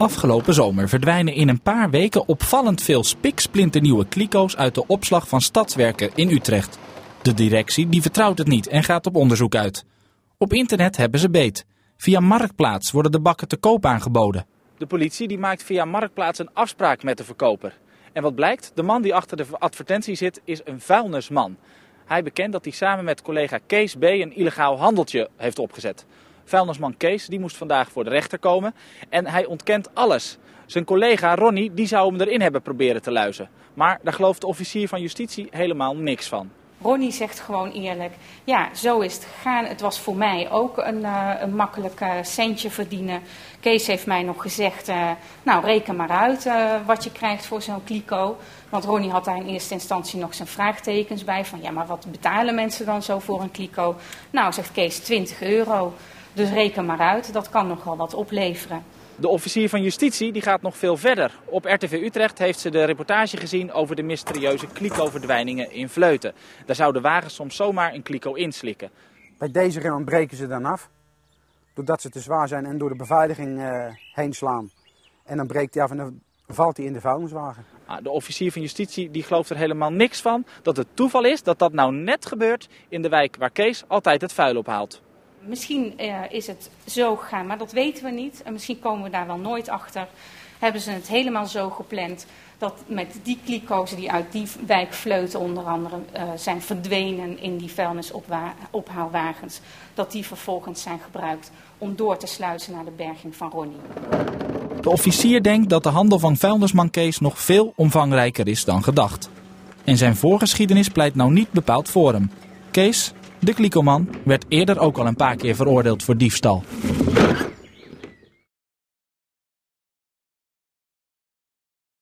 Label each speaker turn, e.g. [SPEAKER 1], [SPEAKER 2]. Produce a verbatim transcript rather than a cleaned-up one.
[SPEAKER 1] Afgelopen zomer verdwijnen in een paar weken opvallend veel spiksplinternieuwe kliko's uit de opslag van Stadswerken in Utrecht. De directie die vertrouwt het niet en gaat op onderzoek uit. Op internet hebben ze beet. Via Marktplaats worden de bakken te koop aangeboden. De politie die maakt via Marktplaats een afspraak met de verkoper. En wat blijkt? De man die achter de advertentie zit is een vuilnisman. Hij bekent dat hij samen met collega Kees B. een illegaal handeltje heeft opgezet. Vuilnisman Kees die moest vandaag voor de rechter komen en hij ontkent alles. Zijn collega Ronnie die zou hem erin hebben proberen te luizen. Maar daar gelooft de officier van justitie helemaal niks van.
[SPEAKER 2] Ronnie zegt gewoon eerlijk, ja, zo is het gegaan. Het was voor mij ook een, uh, een makkelijk uh, centje verdienen. Kees heeft mij nog gezegd, uh, nou reken maar uit uh, wat je krijgt voor zo'n kliko. Want Ronnie had daar in eerste instantie nog zijn vraagtekens bij. Van ja, maar wat betalen mensen dan zo voor een kliko? Nou, zegt Kees, twintig euro. Dus reken maar uit, dat kan nogal wat opleveren.
[SPEAKER 1] De officier van justitie die gaat nog veel verder. Op R T V Utrecht heeft ze de reportage gezien over de mysterieuze kliko-verdwijningen in Vleuten. Daar zouden wagens soms zomaar een kliko inslikken.
[SPEAKER 3] Bij deze remmen breken ze dan af, doordat ze te zwaar zijn en door de beveiliging uh, heen slaan. En dan breekt hij af en dan valt hij in de vuilniswagen.
[SPEAKER 1] De officier van justitie die gelooft er helemaal niks van dat het toeval is dat dat nou net gebeurt in de wijk waar Kees altijd het vuil ophaalt.
[SPEAKER 2] Misschien uh, is het zo gegaan, maar dat weten we niet. En misschien komen we daar wel nooit achter. Hebben ze het helemaal zo gepland dat met die kliko's die uit die wijk Vleuten onder andere uh, zijn verdwenen in die vuilnisophaalwagens, dat die vervolgens zijn gebruikt om door te sluizen naar de berging van Ronnie.
[SPEAKER 1] De officier denkt dat de handel van vuilnisman Kees nog veel omvangrijker is dan gedacht. En zijn voorgeschiedenis pleit nou niet bepaald voor hem. Kees, de klikoman, werd eerder ook al een paar keer veroordeeld voor diefstal.